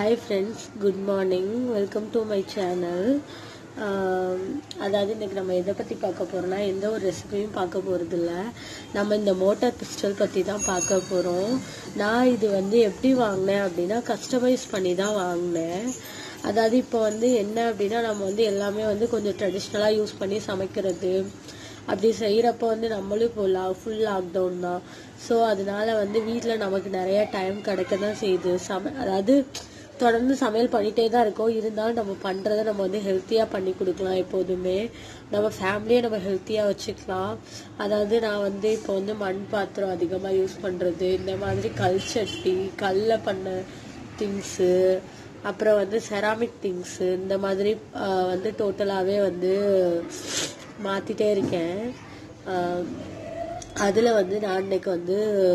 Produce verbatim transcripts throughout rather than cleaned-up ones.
Hi friends, good morning. Welcome to my channel. அதாவது இன்னைக்கு நம்ம எதை பற்றி பார்க்க போகிறோம்னா எந்த ஒரு ரெசிபியும் பார்க்க போகிறது இல்லை. நம்ம இந்த மோட்டார் பிஸ்டல் பற்றி தான் பார்க்க போகிறோம். நான் இது வந்து எப்படி வாங்கினேன் அப்படின்னா கஸ்டமைஸ் பண்ணி தான் வாங்கினேன். அதாவது இப்போ வந்து என்ன அப்படின்னா நம்ம வந்து எல்லாமே வந்து கொஞ்சம் ட்ரெடிஷ்னலாக யூஸ் பண்ணி சமைக்கிறது அப்படி செய்கிறப்போ வந்து நம்மளும் இப்போ லா ஃபுல் லாக்டவுன் தான். ஸோ அதனால வந்து வீட்டில் நமக்கு நிறைய டைம் கிடைக்க தான் செய்யுது. சம அதாவது தொடர்ந்து சமையல் பண்ணிகிட்டே தான் இருக்கோம். இருந்தாலும் நம்ம பண்ணுறதை நம்ம வந்து ஹெல்த்தியாக பண்ணி கொடுக்கலாம். எப்போதுமே நம்ம ஃபேமிலியை நம்ம ஹெல்த்தியாக வச்சுக்கலாம். அதாவது நான் வந்து இப்போ வந்து மண் பாத்திரம் அதிகமாக யூஸ் பண்ணுறது, இந்த மாதிரி கல் சட்டி, கல்லில் பண்ண திங்ஸு, அப்புறம் வந்து செராமிக் திங்ஸு, இந்த மாதிரி வந்து டோட்டலாகவே வந்து மாற்றிட்டே இருக்கேன். அதில் வந்து நான் இன்னைக்கு வந்து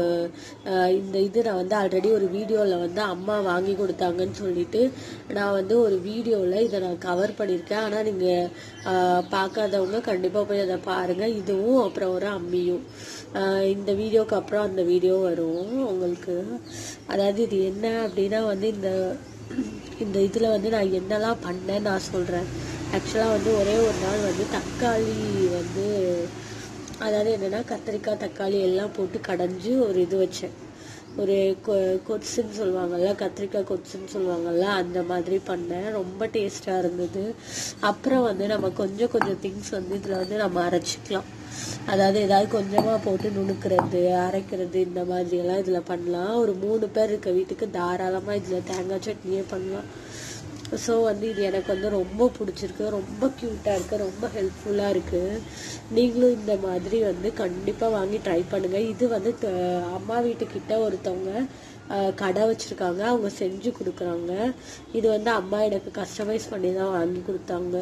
இந்த இது நான் வந்து ஆல்ரெடி ஒரு வீடியோவில் வந்து அம்மா வாங்கி கொடுத்தாங்கன்னு சொல்லிட்டு நான் வந்து ஒரு வீடியோவில் இதை நான் கவர் பண்ணியிருக்கேன். ஆனால் நீங்கள் பார்க்காதவங்க கண்டிப்பாக போய் அதை பாருங்கள். இதுவும் அப்புறம் ஒரு அம்மியும் இந்த வீடியோக்கு அப்புறம் அந்த வீடியோ வரும் உங்களுக்கு. அதாவது இது என்ன அப்படின்னா வந்து இந்த இந்த இதில் வந்து நான் என்னெல்லாம் பண்ணேன்னு நான் சொல்கிறேன். ஆக்சுவலாக வந்து ஒரே ஒரு நாள் வந்து தக்காளி வந்து அதாவது என்னென்னா கத்திரிக்காய் தக்காளி எல்லாம் போட்டு கடைஞ்சி ஒரு இது வச்சேன். ஒரு கொ கொட்ஸுன்னு சொல்லுவாங்கள்ல, கத்திரிக்காய் கொட்ஸுன்னு சொல்லுவாங்கள்ல, அந்த மாதிரி பண்ணேன். ரொம்ப டேஸ்ட்டாக இருந்தது. அப்புறம் வந்து நம்ம கொஞ்சம் கொஞ்சம் திங்ஸ் வந்து இதில் வந்து நம்ம அரைச்சிக்கலாம். அதாவது ஏதாவது கொஞ்சமாக போட்டு நுணுக்கிறது, அரைக்கிறது, இந்த மாதிரியெல்லாம் இதில் பண்ணலாம். ஒரு மூணு பேர் இருக்க வீட்டுக்கு தாராளமாக இதில் தேங்காய் சட்னியே பண்ணலாம். ஸோ வந்து இது எனக்கு வந்து ரொம்ப பிடிச்சிருக்கு, ரொம்ப க்யூட்டாக இருக்குது, ரொம்ப ஹெல்ப்ஃபுல்லாக இருக்குது. நீங்களும் இந்த மாதிரி வந்து கண்டிப்பாக வாங்கி ட்ரை பண்ணுங்கள். இது வந்து அம்மா வீட்டுக்கிட்ட ஒருத்தவங்க கடை வச்சுருக்காங்க, அவங்க செஞ்சு கொடுக்குறாங்க. இது வந்து அம்மா எனக்கு கஸ்டமைஸ் பண்ணி தான் வாங்கி கொடுத்தாங்க.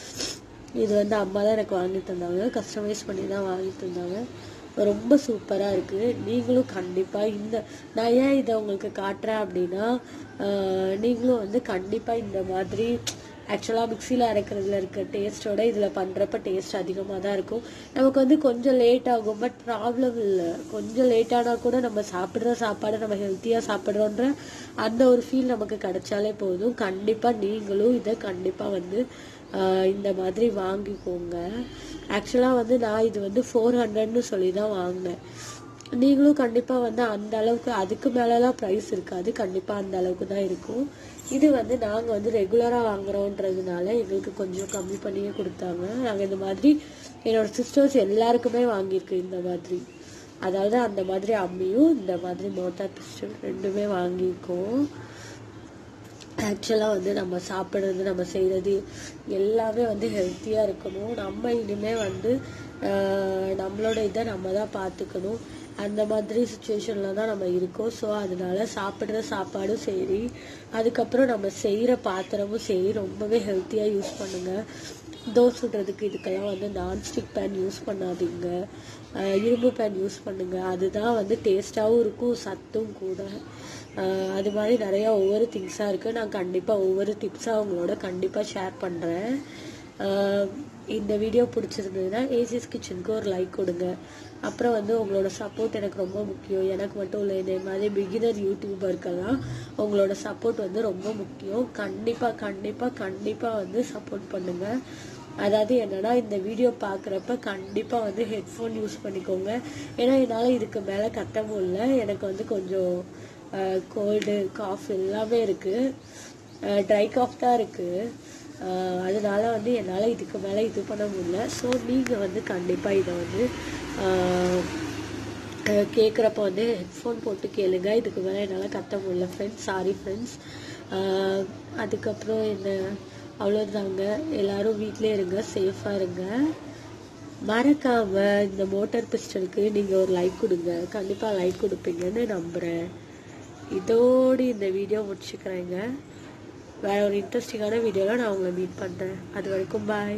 இது வந்து அம்மா தான் எனக்கு வாங்கி தந்தாங்க, கஸ்டமைஸ் பண்ணி தான் வாங்கி தந்தாங்க. ரொம்ப சூப்பராக இருக்குது. நீங்களும் கண்டிப்பாக இந்த நான் ஏன் இதை உங்களுக்கு காட்டுறேன் அப்படின்னா நீங்களும் வந்து கண்டிப்பாக இந்த மாதிரி ஆக்சுவலாக மிக்சியில் அரைக்கிறதுல இருக்க டேஸ்ட்டோட இதில் பண்ணுறப்ப டேஸ்ட் அதிகமாக தான் இருக்கும். நமக்கு வந்து கொஞ்சம் லேட் ஆகும், பட் ப்ராப்ளம் இல்லை. கொஞ்சம் லேட்டானால் கூட நம்ம சாப்பிட்ற சாப்பாடு நம்ம ஹெல்த்தியாக சாப்பிட்றோன்ற அந்த ஒரு ஃபீல் நமக்கு கிடைச்சாலே போதும். கண்டிப்பாக நீங்களும் இதை கண்டிப்பாக வந்து இந்த மாதிரி வாங்கிக்கோங்க. ஆக்சுவலாக வந்து நான் இது வந்து ஃபோர் ஹண்ட்ரட்னு சொல்லி தான் வாங்கினேன். நீங்களும் கண்டிப்பாக வந்து அந்த அளவுக்கு அதுக்கு மேலெலாம் ப்ரைஸ் இருக்காது, கண்டிப்பாக அந்த அளவுக்கு தான் இருக்கும். இது வந்து நாங்கள் வந்து ரெகுலராக வாங்குறோன்றதுனால எங்களுக்கு கொஞ்சம் கம்மி பண்ணியே கொடுத்தாங்க. நாங்கள் இந்த மாதிரி என்னோட சிஸ்டர்ஸ் எல்லாருக்குமே வாங்கியிருக்கு இந்த மாதிரி. அதாவது அந்த மாதிரி அம்மியும் இந்த மாதிரி மோட்டார் பிஸ்டல் ரெண்டுமே வாங்கியிருக்கோம். ஆக்சுவலாக வந்து நம்ம சாப்பிட்றது, நம்ம செய்கிறது எல்லாமே வந்து ஹெல்த்தியாக இருக்கணும். நம்ம இனிமேல் வந்து நம்மளோட இதை நம்ம தான் பார்த்துக்கணும். அந்த மாதிரி சுச்சுவேஷனில் தான் நம்ம இருக்கோம். ஸோ அதனால சாப்பிட்ற சாப்பாடும் சரி, அதுக்கப்புறம் நம்ம செய்கிற பாத்திரமும் சரி ரொம்பவே ஹெல்த்தியாக யூஸ் பண்ணுங்கள். தோசை சுடுறதுக்கு இதுக்கெல்லாம் வந்து நான்ஸ்டிக் பேன் யூஸ் பண்ணாதீங்க, இரும்பு பேன் யூஸ் பண்ணுங்கள். அதுதான் வந்து டேஸ்ட்டாகவும் இருக்கும், சத்தும் கூட. அது மாதிரி நிறையா ஒவ்வொரு திங்ஸாக இருக்குது. நான் கண்டிப்பாக ஒவ்வொரு டிப்ஸாக அவங்களோட கண்டிப்பாக ஷேர் பண்ணுறேன். இந்த வீடியோ பிடிச்சிருந்ததுன்னா ஏசிஎஸ் கிச்சனுக்கு ஒரு லைக் கொடுங்க. அப்புறம் வந்து உங்களோட சப்போர்ட் எனக்கு ரொம்ப முக்கியம். எனக்கு மட்டும் இல்லை, இதே மாதிரி பிகினர் யூடியூபருக்கெல்லாம் உங்களோட சப்போர்ட் வந்து ரொம்ப முக்கியம். கண்டிப்பாக கண்டிப்பாக கண்டிப்பாக வந்து சப்போர்ட் பண்ணுங்கள். அதாவது என்னன்னா இந்த வீடியோ பார்க்குறப்ப கண்டிப்பாக வந்து ஹெட்ஃபோன் யூஸ் பண்ணிக்கோங்க. ஏன்னா என்னால் இதுக்கு மேலே கத்த முடியல. எனக்கு வந்து கொஞ்சம் கோல்டு காஃப் எல்லாமே இருக்குது, ட்ரை காஃப் தான் இருக்குது. அதனால வந்து என்னால் இதுக்கு மேலே இது பண்ண முடியல. ஸோ நீங்கள் வந்து கண்டிப்பாக இதை வந்து கேட்குறப்ப வந்து ஹெட்ஃபோன் போட்டு கேளுங்க. இதுக்கு மேலே என்னால் கத்த முடியல ஃப்ரெண்ட்ஸ், சாரி ஃப்ரெண்ட்ஸ். அதுக்கப்புறம் என்ன, அவ்வளோதாங்க. எல்லோரும் வீட்டிலே இருங்க, சேஃபாக இருங்க. மறக்காமல் இந்த மோட்டார் பிஸ்டலுக்கு நீங்கள் ஒரு லைக் கொடுங்க. கண்டிப்பாக லைக் கொடுப்பீங்கன்னு நம்புகிறேன். இதோடு இந்த வீடியோ முடிச்சுக்கிறேங்க. வேற ஒரு இன்ட்ரெஸ்டிங்கான வீடியோவில் நான் உங்களை மீட் பண்ணுறேன். அது வரைக்கும் பாய்.